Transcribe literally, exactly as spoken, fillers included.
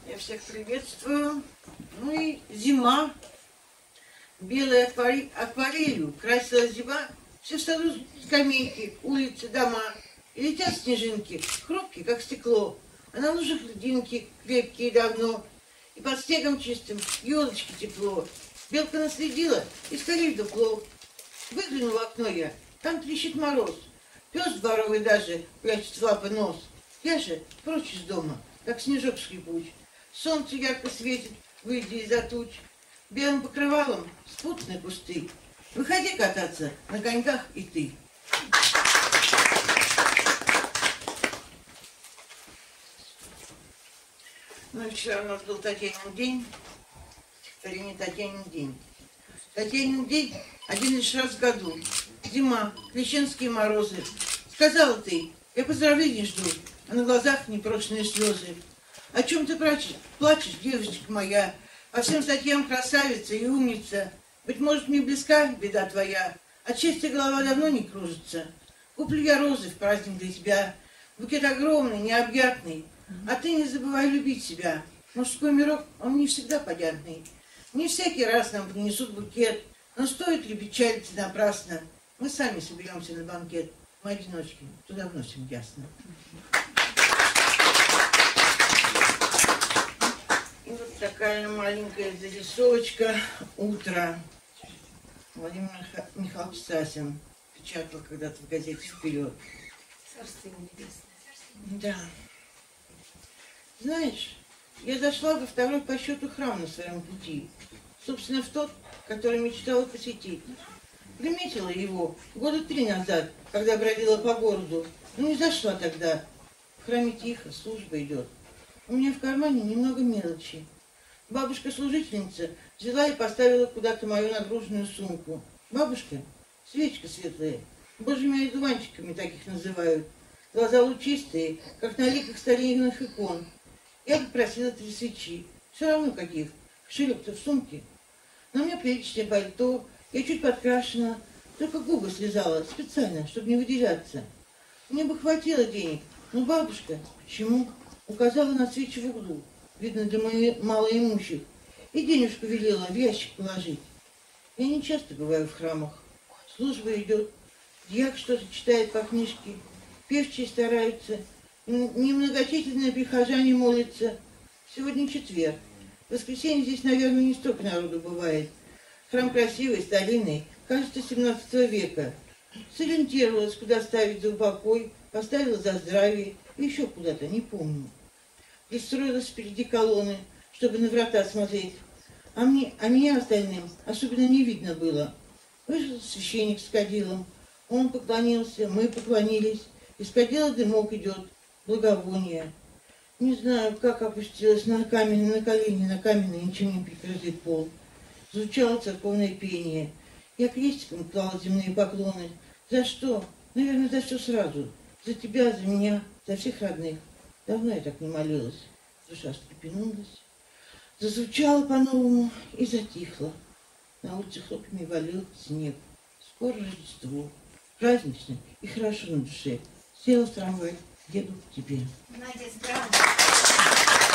Я всех приветствую. Ну и зима. Белой акварель, акварелью красила зима. Все в саду скамейки, улицы, дома. И летят снежинки, хрупкие, как стекло. А на лужах льдинки, крепкие давно. И под снегом чистым елочки тепло. Белка наследила, и скорее дупло. Выгляну в окно я, там трещит мороз. Пес дворовый даже прячет в лапы нос. Я же прочь из дома, как снежок скрипуч. Солнце ярко светит, выйдя из-за туч. Белым покрывалом спутаны кусты. Выходи кататься на коньках и ты. Ну и вчера у нас был Татьянин день. Стихотворение «Татьянин день». Татьянин день один лишь раз в году. Зима, крещенские морозы. Сказала ты, я поздравлений жду, а на глазах непрошенные слезы. О чем ты плачешь, плачешь, девочка моя? По всем статьям красавица и умница. Быть может, мне близка беда твоя. От счастья голова давно не кружится. Куплю я розы в праздник для тебя. Букет огромный, необъятный. А ты не забывай любить себя. Мужской мирок, он не всегда понятный. Не всякий раз нам принесут букет. Но стоит ли печалиться напрасно? Мы сами соберемся на банкет. Мы одиночки, туда вносим ясно. И вот такая маленькая зарисовочка «Утро». Владимир Михайлович Сасин печатал когда-то в газете «Вперед». Царство небесное. Да. Знаешь, я зашла во второй по счету храм на своем пути. Собственно, в тот, который мечтала посетить. Приметила его года три назад, когда бродила по городу. Ну не зашла тогда. В храме тихо, служба идет. У меня в кармане немного мелочи. Бабушка-служительница взяла и поставила куда-то мою нагруженную сумку. Бабушка, свечка светлая, божьими одуванчиками таких называют. Глаза лучистые, как на ликах старинных икон. Я попросила три свечи. Все равно каких. Кошелек-то в сумке. На мне приличное пальто, я чуть подкрашена, только губы слезала специально, чтобы не выделяться. Мне бы хватило денег, но бабушка, почему, указала на свечи в углу, видно для моих малоимущих, и денежку велела в ящик положить. Я не часто бываю в храмах. Служба идет, дьяк что-то читает по книжке, певчие стараются, немногочисленные прихожане молятся. Сегодня четверг. В воскресенье здесь, наверное, не столько народу бывает. Храм красивый, старинный, кажется, семнадцатого века. Сориентировалась, куда ставить за упокой, поставила за здравие, и еще куда-то, не помню. Пристроилась впереди колонны, чтобы на врата смотреть. А, мне, а меня остальным особенно не видно было. Вышел священник с кадилом. Он поклонился, мы поклонились. Из кадила дымок идет, благовоние. Не знаю, как опустилась на камень, на колени, на каменный, ничем не прикрытый пол. Звучало церковное пение. Я крестиком клала земные поклоны. За что? Наверное, за все сразу. За тебя, за меня, за всех родных. Давно я так не молилась. Душа встрепенулась. Зазвучала по-новому и затихла. На улице хлопьями валил снег. Скоро Рождество. Празднично и хорошо на душе. Села в трамвай, еду к тебе. Молодец, браво.